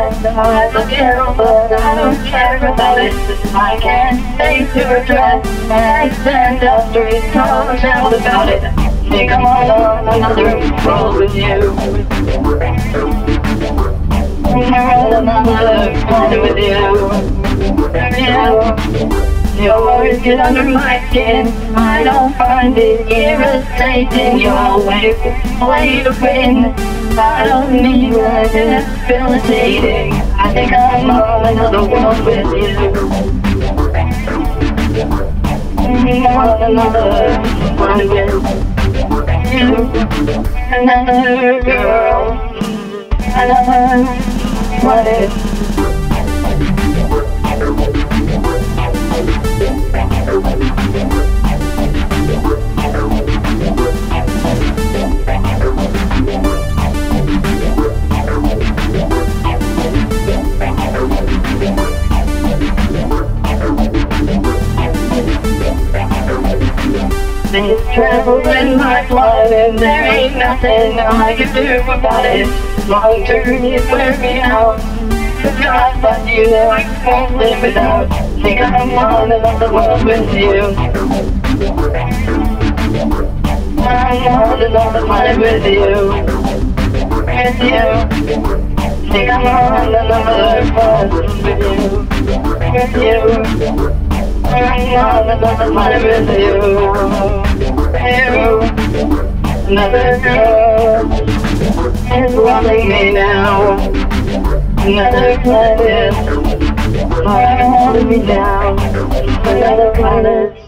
I look at but I don't care about it. I can't face your address. I send a street call shout about it. Think I'm on another road with you. I'm on another planet with you. Yeah. Your words get under my skin. I don't find it irritating. Your way to win. I don't need what it's debilitating. I think I'm on another world with you. I'm on another one with you. Another girl. Another what if. Things travel in my blood and there ain't nothing I can do about it. Long journeys wear me out. God, but you know I won't live without. Think I'm on another world with you. I'm on another planet with you. With you. Think I'm on another world with you. With you. I'm on another planet with you. Another girl is loving me now. Another planet, holding me down. Another planet.